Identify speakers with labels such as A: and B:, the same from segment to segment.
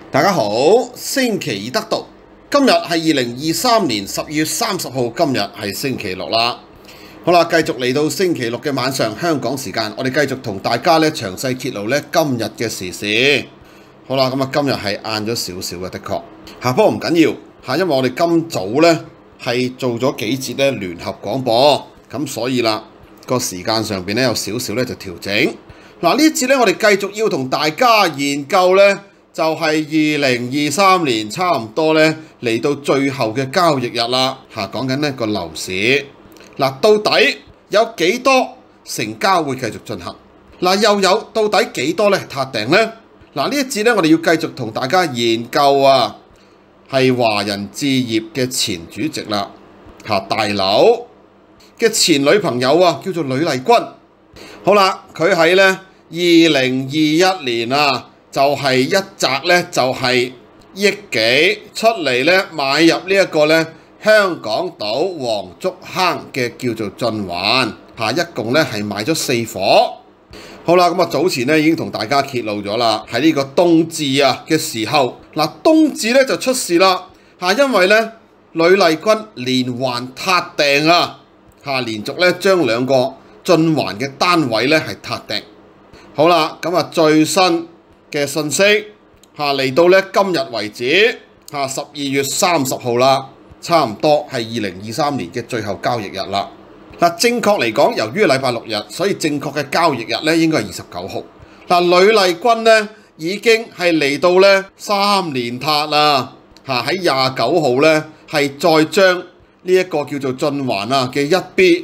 A: 大家好，星期二得讀，今日係2023年12月30號，今日係星期六啦。好啦，繼續嚟到星期六嘅晚上，香港時間，我哋繼續同大家咧詳細揭露咧今日嘅時事。好啦，咁啊今日係晏咗少少嘅，的確不過唔緊要嚇，因為我哋今早咧係做咗幾節咧聯合廣播，咁所以啦個時間上邊咧有少少咧就調整。嗱，呢一節咧我哋繼續要同大家研究咧。就係2023年差唔多咧嚟到最後嘅交易日啦，講緊呢個樓市嗱，到底有幾多成交會繼續進行？又有到底幾多咧撻訂呢？呢一節咧我哋要繼續同大家研究啊，係華人置業嘅前主席啦，大樓嘅前女朋友啊，叫做呂麗君。好啦，佢喺咧2021年啊。就係一擲咧，就係億幾出嚟咧，買入呢一個咧香港島黃竹坑嘅叫做晉環一共咧係買咗4伙。好啦，咁啊早前咧已經同大家揭露咗啦，喺呢個冬至啊嘅時候，冬至咧就出事啦因為咧呂麗君連環撻訂啊連續咧將2個晉環嘅單位咧係撻訂。好啦，咁啊最新嘅信息嚟到咧今日為止12月30號啦，差唔多係2023年嘅最後交易日啦。正確嚟講，由於禮拜6日，所以正確嘅交易日咧應該係29號。呂麗君咧已經係嚟到咧3連撻啦，喺29號咧係再將呢一個叫做晉環嘅 1B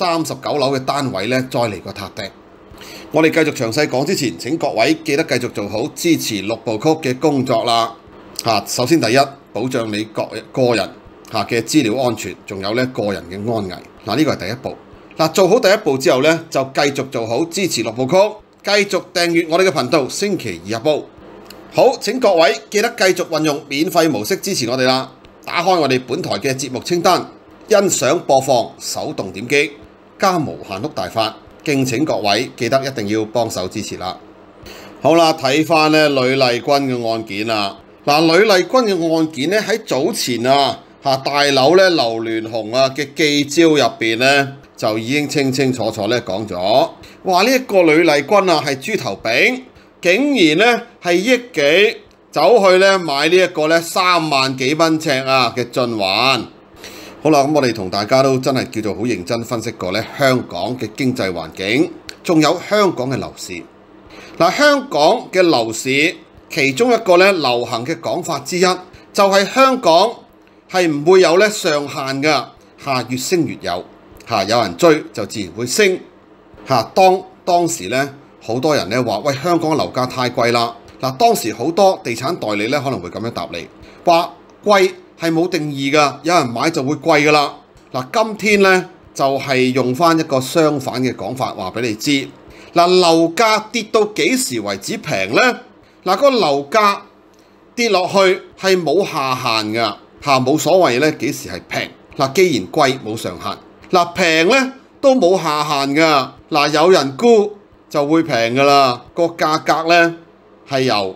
A: 39樓嘅單位咧再嚟個撻訂。我哋繼續詳細講之前，請各位記得繼續做好支持6部曲嘅工作啦。首先第一，保障你個人嘅資料安全，仲有咧個人嘅安危。呢個係第一步。做好第一步之後咧，就繼續做好支持6部曲，繼續訂閱我哋嘅頻道。星期二日報。好，請各位記得繼續運用免費模式支持我哋啦。打開我哋本台嘅節目清單，欣賞播放，手動點擊，加無限碌大法。敬請各位記得一定要幫手支持啦。好啦，睇翻咧呂麗君嘅案件啦。呂麗君嘅案件咧喺早前大樓咧劉鑾雄嘅記招入邊咧就已經清清楚楚咧講咗，話呢一個呂麗君係豬頭餅，竟然咧係億幾走去咧買呢一個咧3萬幾蚊尺嘅晉環。好啦，咁我哋同大家都真係叫做好認真分析過咧香港嘅經濟環境，仲有香港嘅樓市。香港嘅樓市其中一個咧流行嘅講法之一，就係香港係唔會有咧上限㗎，越升越有，有人追就自然會升。當時咧好多人咧話：喂，香港嘅樓價太貴啦。當時好多地產代理咧可能會咁樣答你，話貴係冇定義㗎，有人買就會貴㗎啦。今天咧就係用翻一個相反嘅講法話俾你知。樓價跌到幾時為止平呢？個樓價跌落去係冇下限㗎，冇所謂咧幾時係平。既然貴冇上限，平咧都冇下限㗎。有人沽就會平㗎啦。個價格咧係由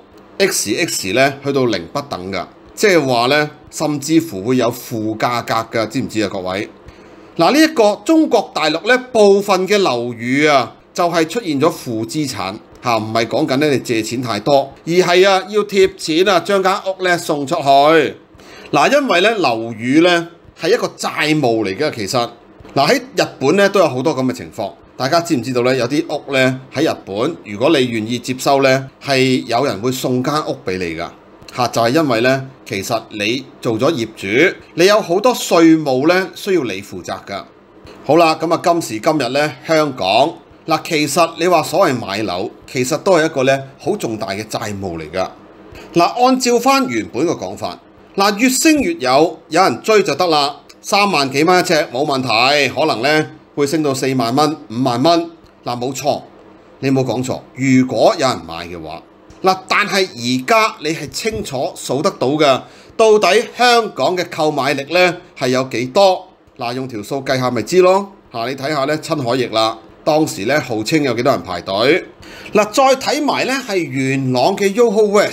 A: XX 咧去到0不等㗎。即係話咧，甚至乎會有負價格㗎，知唔知啊？各位，呢一個中國大陸咧部分嘅樓宇就係出現咗負資產唔係講緊咧你借錢太多，而係要貼錢將間屋咧送出去。因為咧樓宇咧係一個債務嚟嘅，其實喺日本咧都有好多咁嘅情況。大家知唔知道咧？有啲屋咧喺日本，如果你願意接收咧，係有人會送間屋俾你㗎。就係因為咧，其實你做咗業主，你有好多稅務咧需要你負責㗎。好啦，咁今時今日咧，香港其實你話所謂買樓，其實都係一個咧好重大嘅債務嚟㗎。按照翻原本嘅講法，越升越有人追就得啦，3萬幾蚊一尺冇問題，可能咧會升到4萬蚊、5萬蚊。冇錯，你冇講錯。如果有人買嘅話。但係而家你係清楚數得到嘅，到底香港嘅購買力咧係有幾多？用條數計下咪知咯。你睇下咧親海翼啦，當時咧號稱有幾多人排隊。再睇埋咧係元朗嘅 YOHO West，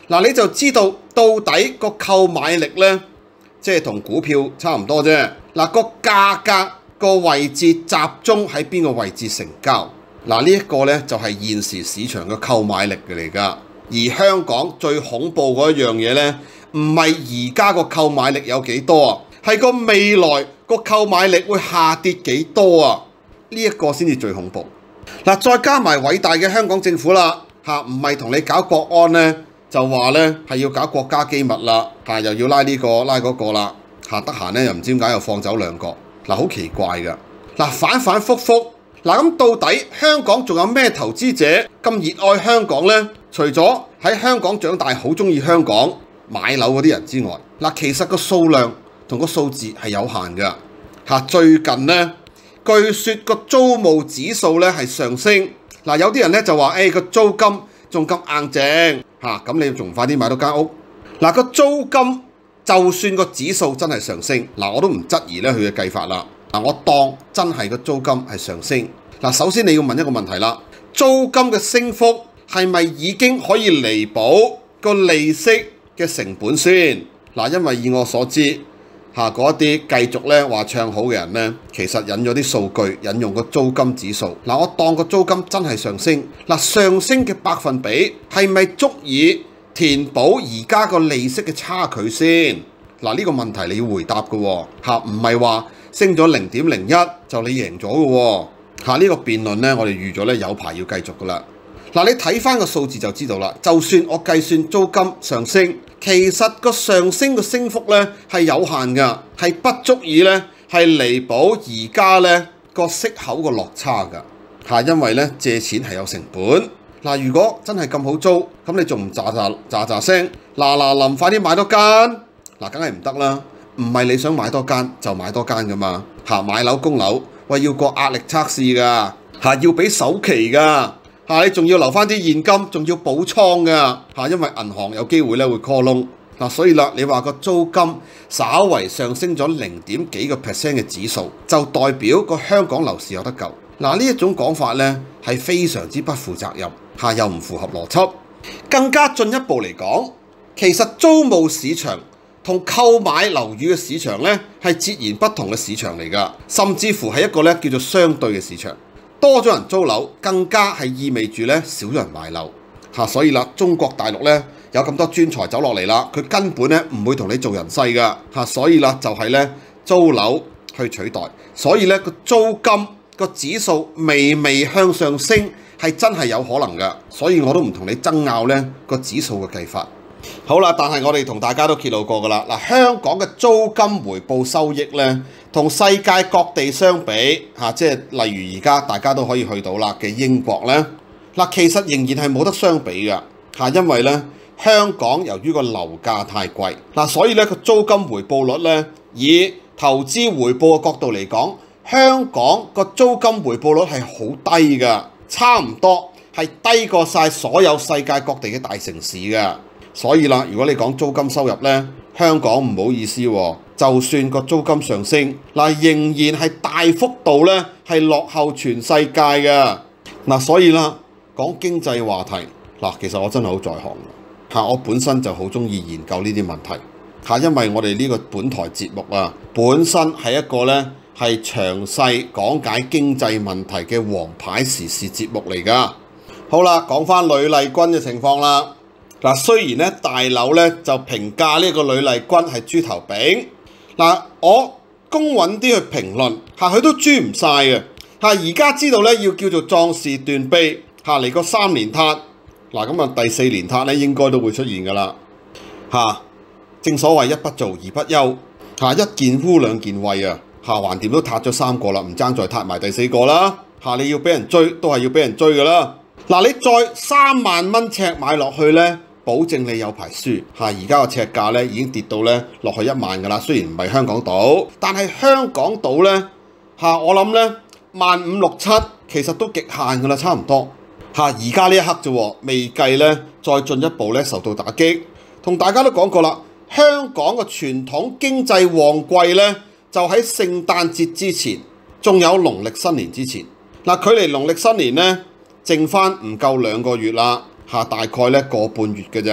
A: 嗱，你就知道到底個購買力呢，即係同股票差唔多啫。嗱，個價格個位置集中喺邊個位置成交？嗱，呢一個呢，就係現時市場嘅購買力嚟㗎。而香港最恐怖嗰一樣嘢呢，唔係而家個購買力有幾多啊，係個未來個購買力會下跌幾多啊？呢一個先至最恐怖。嗱，再加埋偉大嘅香港政府啦，唔係同你搞國安呢，就話呢係要搞國家機密啦，又要拉呢個拉嗰個啦，得閒呢又唔知點解又放走兩個，好奇怪㗎。反反覆覆，咁到底香港仲有咩投資者咁熱愛香港呢？除咗喺香港長大好中意香港買樓嗰啲人之外，其實個數量同個數字係有限㗎。最近呢，據說個租務指數咧係上升。有啲人咧就話，個租金仲咁硬淨，咁你仲唔快啲買到間屋？個租金就算個指數真係上升，我都唔質疑咧佢嘅計法啦。我當真係個租金係上升。首先你要問一個問題啦，租金嘅升幅係咪已經可以彌補個利息嘅成本先？因為以我所知，嗰一啲繼續咧話唱好嘅人咧，其實引咗啲數據，引用個租金指數。我當個租金真係上升，上升嘅百分比係咪足以填補而家個利息嘅差距先？呢個問題你要回答嘅喎，唔係話升咗0.01就你贏咗嘅喎。呢個辯論咧，我哋預咗咧有排要繼續噶啦。你睇翻個數字就知道啦。就算我計算租金上升，其實個上升嘅升幅咧係有限㗎，係不足以咧係彌補而家咧個息口個落差㗎。因為咧借錢係有成本。如果真係咁好租，咁你仲唔喳聲臨快啲買多間？梗係唔得啦。唔係你想買多間就買多間㗎嘛。買樓供樓，喂，要過壓力測試㗎，要俾首期㗎。你仲要留翻啲現金，仲要補倉㗎，因為銀行有機會咧會 call 窿。所以啦，你話個租金稍為上升咗0.幾個%嘅指數，就代表個香港樓市有得救。呢一種講法咧係非常之不負責任，又唔符合邏輯。更加進一步嚟講，其實租務市場同購買樓宇嘅市場咧係截然不同嘅市場嚟㗎，甚至乎係一個咧叫做相對嘅市場。多咗人租樓，更加係意味住咧少人買樓。所以啦，中國大陸咧有咁多專才走落嚟啦，佢根本咧唔會同你做人世㗎。所以啦，就係咧租樓去取代。所以咧個租金個指數微微向上升係真係有可能㗎。所以我都唔同你爭拗咧個指數嘅計法。好啦，但係我哋同大家都揭露過㗎啦。香港嘅租金回報收益咧，同世界各地相比，即係例如而家大家都可以去到啦嘅英國咧，其實仍然係冇得相比㗎。因為咧香港由於個樓價太貴，所以咧個租金回報率咧，以投資回報嘅角度嚟講，香港個租金回報率係好低㗎，差唔多係低過晒所有世界各地嘅大城市㗎。所以啦，如果你講租金收入呢，香港唔好意思喎，就算個租金上升，仍然係大幅度呢係落後全世界嘅。所以啦，講經濟話題，其實我真係好在行，我本身就好中意研究呢啲問題，因為我哋呢個本台節目啊，本身係一個呢係詳細講解經濟問題嘅王牌時事節目嚟㗎。好啦，講返呂麗君嘅情況啦。雖然咧大樓咧就評價呢個呂麗君係豬頭炳，我公允啲去評論，佢都豬唔晒嘅。而家知道咧要叫做壯士斷臂，嚟個3連撻，咁啊第4連撻咧應該都會出現㗎啦。正所謂一不做二不休，一件污兩件穢啊，橫掂都撻咗3個啦，唔爭再撻埋第4個啦。你要俾人追都係要俾人追㗎啦。你再3萬蚊尺買落去咧，保證你有排輸。而家個尺價咧已經跌到咧落去1萬㗎啦。雖然唔係香港島，但係香港島咧我諗咧15067其實都極限㗎啦，差唔多。而家呢一刻啫，未計咧再進一步咧受到打擊。同大家都講過啦，香港嘅傳統經濟旺季咧就喺聖誕節之前，仲有農曆新年之前。距離農曆新年咧剩翻唔夠2個月啦，大概咧個半月嘅咋。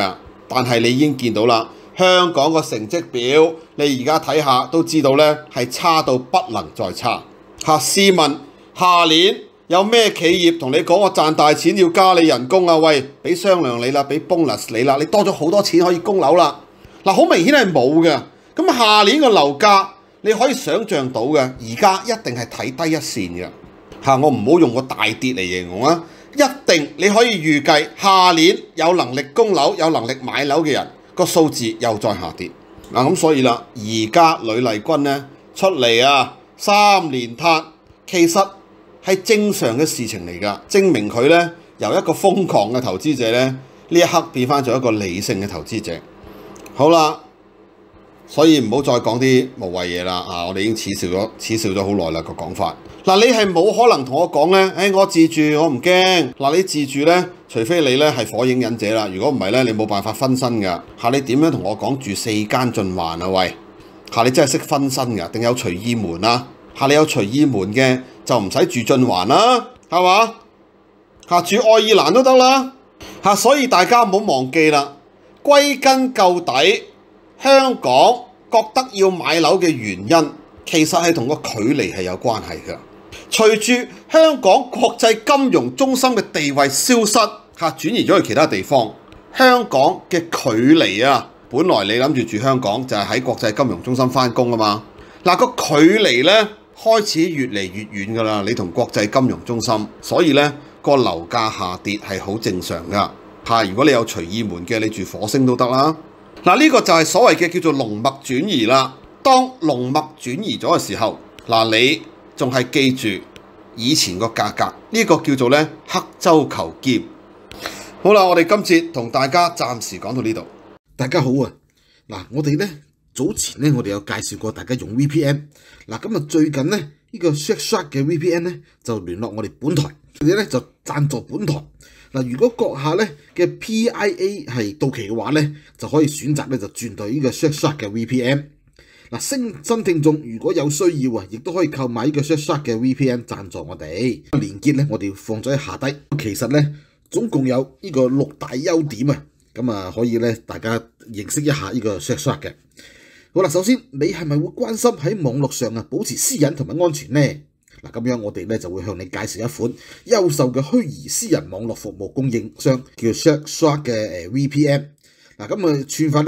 A: 但係你已經見到啦，香港個成績表，你而家睇下都知道呢係差到不能再差。試問下年有咩企業同你講我賺大錢要加你人工啊？喂，俾商量你啦，俾 bonus 你啦，你多咗好多錢可以供樓啦。好明顯係冇嘅。咁下年個樓價你可以想像到嘅，而家一定係睇低一線嘅。我唔好用個大跌嚟形容啊，一定你可以預計下年有能力供樓、有能力買樓嘅人個數字又再下跌。咁所以啦，而家呂麗君呢出嚟啊3連撻，其實係正常嘅事情嚟㗎，證明佢呢由一個瘋狂嘅投資者呢一刻變翻做一個理性嘅投資者。好啦，所以唔好再講啲無謂嘢啦。我哋已經恥笑咗好耐啦個講法。你係冇可能同我講呢，我自住我唔驚。你自住呢，除非你呢係火影忍者啦，如果唔係呢，你冇辦法分身㗎。你點樣同我講住4間盡環啊？喂，你真係識分身㗎？定有隨意門啊？你有隨意門嘅就唔使住盡環啦，係嘛？住愛爾蘭都得啦。所以大家唔好忘記啦，歸根究底，香港覺得要買樓嘅原因，其實係同個距離係有關係嘅。隨住香港國際金融中心嘅地位消失，轉移咗去其他地方，香港嘅距離啊，本來你諗住住香港就係喺國際金融中心返工啊嘛。個距離呢開始越嚟越遠㗎啦，你同國際金融中心，所以呢個樓價下跌係好正常㗎。如果你有隨意門嘅，你住火星都得啦。呢個就係所謂嘅叫做龍脈轉移啦。當龍脈轉移咗嘅時候，你仲係記住以前個價格，呢個叫做呢刻舟求劍。好啦，我哋今次同大家暫時講到呢度。
B: 大家好啊，我哋呢早前呢，我哋有介紹過大家用 VPN。咁啊最近呢，呢個 Surfshark 嘅 VPN 呢就聯絡我哋本台，佢哋呢就贊助本台。如果閣下呢嘅 PIA 係到期嘅話呢，就可以選擇呢就轉到呢個 Surfshark 嘅 VPN。新聽眾如果有需要啊，亦都可以購買呢個 Surfshark 嘅 VPN 贊助我哋。連結呢，我哋放咗喺下低。其實呢，總共有呢個6大優點啊，咁啊可以呢大家認識一下呢個 Surfshark 嘅。好啦，首先你係咪會關心喺網絡上啊保持私隱同埋安全呢？咁樣我哋呢就會向你介紹一款優秀嘅虛擬私人網絡服務供應商，叫 Surfshark 嘅VPN。咁啊串法呢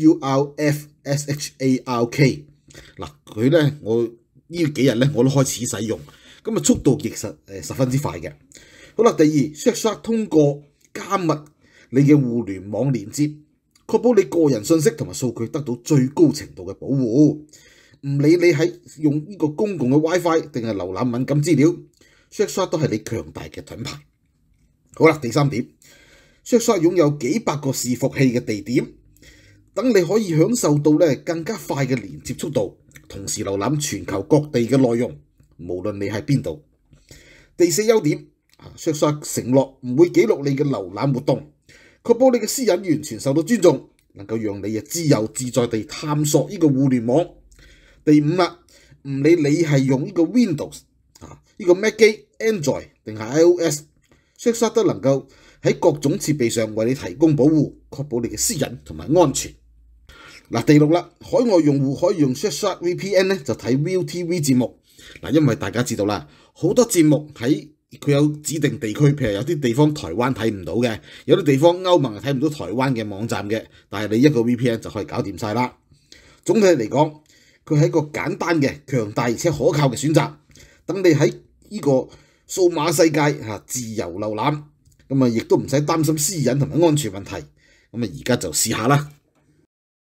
B: SURFSHARK。佢呢我呢幾日呢我都開始使用，咁啊速度亦十分之快嘅。好啦，第二 Surfshark 通過加密你嘅互聯網連接，確保你個人信息同埋數據得到最高程度嘅保護。唔理你喺用呢個公共嘅 WiFi 定係瀏覽敏感資料， Surfshark 都係你強大嘅盾牌。好啦，第三點， Surfshark 擁有幾百個伺服器嘅地點，等你可以享受到更加快嘅連接速度，同時瀏覽全球各地嘅內容，無論你喺邊度。第四優點， Surfshark 承諾唔會記錄你嘅瀏覽活動，確保你嘅私隱完全受到尊重，能夠讓你自由自在地探索呢個互聯網。第五啦，唔理你係用呢個 Windows 呢個 Mac 機、Android 定係 iOS，Surfshark 都能夠喺各種設備上為你提供保護，確保你嘅私隱同埋安全。第六啦，海外用戶可以用 Surfshark VPN 就睇 ViuTV 節目。因為大家知道啦，好多節目喺佢有指定地區，譬如有啲地方台灣睇唔到嘅，有啲地方歐盟睇唔到台灣嘅網站嘅，但係你一個 VPN 就可以搞掂晒啦。總體嚟講，佢係一個簡單嘅、強大而且可靠嘅選擇，等你喺呢個數碼世界自由瀏覽，咁亦都唔使擔心私隱同埋安全問題。咁而家就試下啦。